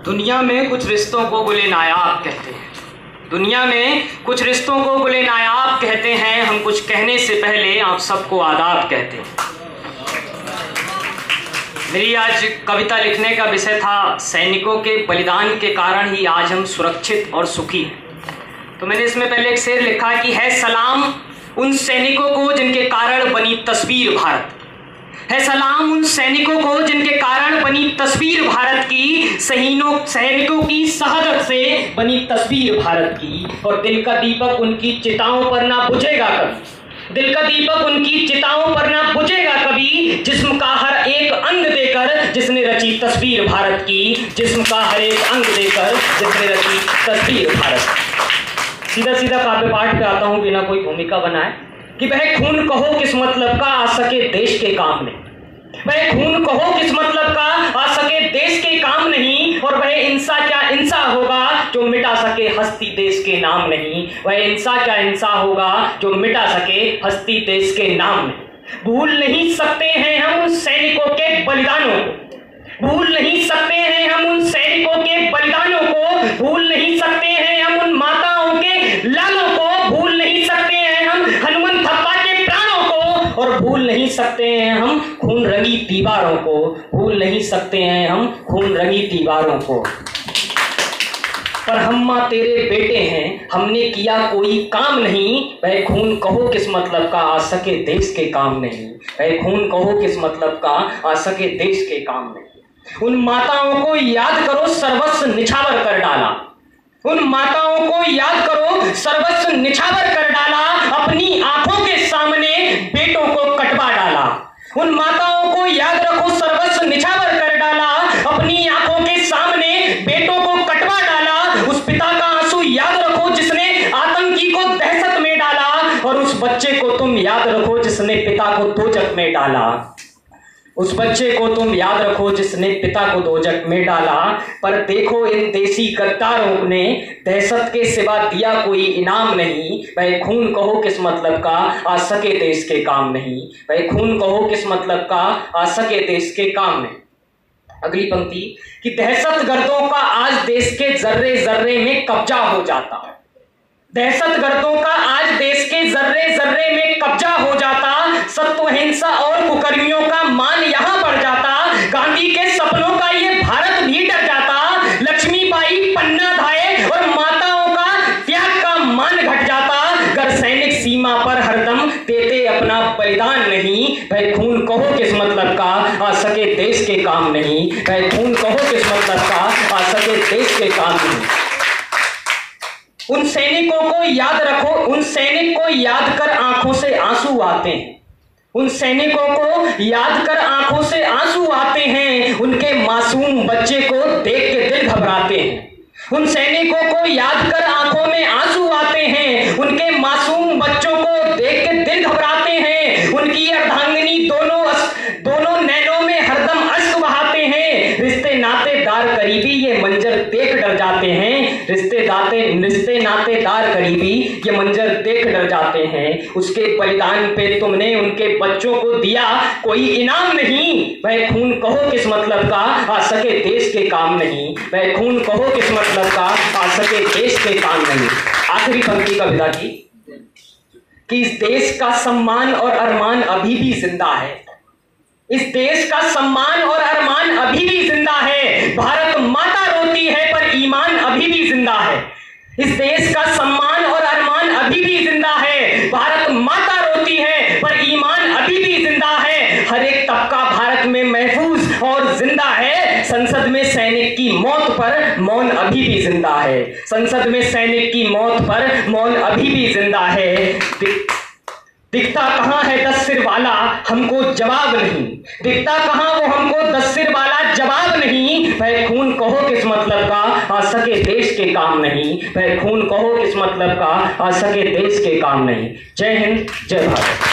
दुनिया में कुछ रिश्तों को गुले नायाब कहते हैं। दुनिया में कुछ रिश्तों को गुले नायाब कहते हैं। हम कुछ कहने से पहले आप सबको आदाब कहते हैं। मेरी आज कविता लिखने का विषय था सैनिकों के बलिदान के कारण ही आज हम सुरक्षित और सुखी हैं। तो मैंने इसमें पहले एक शेर लिखा कि है सलाम उन सैनिकों को जिनके कारण बनी तस्वीर भारत। है सलाम उन सैनिकों को जिनके कारण बनी तस्वीर भारत की, सैनिकों की शहादत से बनी तस्वीर भारत की। और दिल का दीपक उनकी चिताओं पर ना बुझेगा कभी, दिल का दीपक उनकी चिताओं पर ना बुझेगा कभी। जिस्म का हर एक अंग देकर जिसने रची तस्वीर भारत की, जिस्म का हर एक अंग देकर जिसने रची तस्वीर भारत। सीधा सीधा काव्य पाठ पे आता हूं बिना कोई भूमिका बनाए कि वह खून कहो किस मतलब का आ सके देश के काम नहीं। वह खून कहो किस मतलब का आ सके देश के काम नहीं। और वह इंसा क्या इंसा होगा जो मिटा सके हस्ती देश के नाम नहीं। वह इंसा क्या इंसा होगा जो मिटा सके हस्ती देश के नाम नहीं। भूल नहीं सकते हैं हम उन सैनिकों के बलिदानों को, भूल नहीं सकते हैं हम उन सैनिकों के बलिदानों को, भूल नहीं सकते हैं हम उन माताओं के लालों को, भूल नहीं सकते हैं हम हनुमान थप्पा के प्राणों को, और भूल नहीं सकते हैं हम खून रंगी दीवारों को, भूल नहीं सकते हैं हम खून रंगी दीवारों को। पर हम माँ तेरे बेटे हैं, हमने किया कोई काम नहीं। वह खून कहो किस मतलब का आ सके देश के काम नहीं। वह खून कहो किस मतलब का आ सके देश के काम नहीं। उन माताओं को याद करो सर्वस्व निछावर कर डाला, उन माताओं को याद करो सर्वस्व निछावर कर डाला। अपनी आंखों के सामने बेटों को कटवा डाला। उन माताओं को याद रखो सर्वस्व निछावर कर डाला। अपनी आंखों के सामने बेटों को कटवा डाला। उस पिता का आंसू याद रखो जिसने आतंकी को दहशत में डाला। और उस बच्चे को तुम याद रखो जिसने पिता को दोजख में डाला। उस बच्चे को तुम याद रखो जिसने पिता को दोजख में डाला। पर देखो इन देसी गद्दारों ने दहशत के सिवा दिया कोई इनाम नहीं। वह खून कहो किस मतलब का आ सके देश के काम नहीं। वह खून कहो किस मतलब का आ सके देश के काम नहीं। अगली पंक्ति कि दहशतगर्दों का आज देश के जर्रे जर्रे में कब्जा हो जाता। दहशतगर्दों का आज देश के जर्रे जर्रे में कब्जा हो जाता। सत्व हिंसा और कुकर्मियों का मान यहां बढ़ जाता। गांधी के सपनों का ये भारत भी डर जाता। लक्ष्मीबाई पन्ना धाये और माताओं का त्याग का मान घट जाता। अगर सैनिक सीमा पर हरदम देते अपना बलिदान नहीं। वह खून कहो किस मतलब का आ सके देश के काम नहीं। वह खून कहो किस मतलब का आ सके देश के काम नहीं। उन सैनिकों को याद रखो, उन सैनिक को याद कर आंखों से आंसू आते हैं। उन सैनिकों को याद कर आंखों से आंसू आते हैं। उनके मासूम बच्चे को देख के दिल घबराते हैं। उन सैनिकों को याद कर आंखों में आंसू आते हैं। उनके मासूम बच्चों को देख के दिल घबराते हैं। उनकी अर्धांगिनी दोनों नैनों में हरदम अश्क बहाते हैं। रिश्ते नातेदार करीबी ये मंजर देख डर जाते हैं। रिश्ते नातेदार करीबी ये मंजर देख डर जाते हैं। उसके बलिदान पे तुमने उनके बच्चों को दिया कोई इनाम नहीं। वह खून कहो किस मतलब का आ सके देश के काम नहीं। वह खून कहो किस मतलब का आ सके देश के काम नहीं। आखिरी पंक्ति कविता की कि इस देश का सम्मान और अरमान अभी भी जिंदा है। इस देश का सम्मान और अरमान अभी भी जिंदा है। भारत माता रोती है पर ईमान अभी भी जिंदा है। इस देश का सम्मान और अरमान अभी भी जिंदा है। भारत माता रोती है पर ईमान अभी भी जिंदा है। हर एक तबका भारत में महफूज और जिंदा है। संसद में सैनिक की मौत पर मौन अभी भी जिंदा है। संसद में सैनिक की मौत पर मौन अभी भी जिंदा है। दिखता कहां है 10 सिर वाला हमको जवाब नहीं। दिखता कहां वो हमको 10 सिर वाला जवाब नहीं। वह खून कहो किस मतलब का आ सके देश के काम नहीं। वह खून कहो किस मतलब का आ सके देश के काम नहीं। जय हिंद, जय भारत।